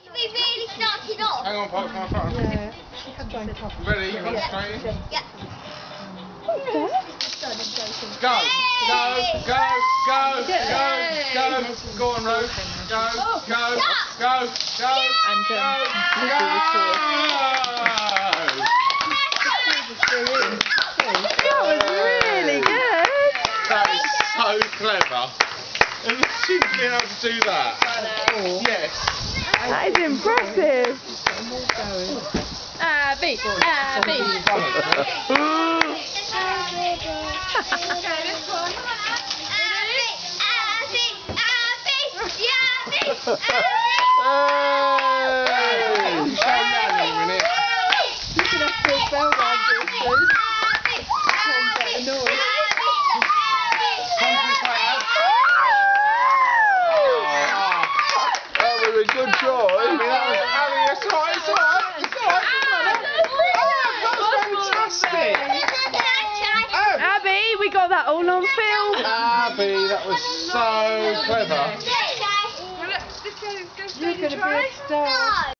We really started off. Hang on, Pop, come on. Yeah, she had one top. Ready, concentrating? Yeah. Go, go, go, go, go, go. Go on, Rose. Go, go, go, go, And go. That was really good. That is so clever. Imagine being able to do that. Yes. That is impressive. Abby, Abby. Good job. It's fantastic. Abby, we got that all on film. Abby, that was so clever. You're going to be a star.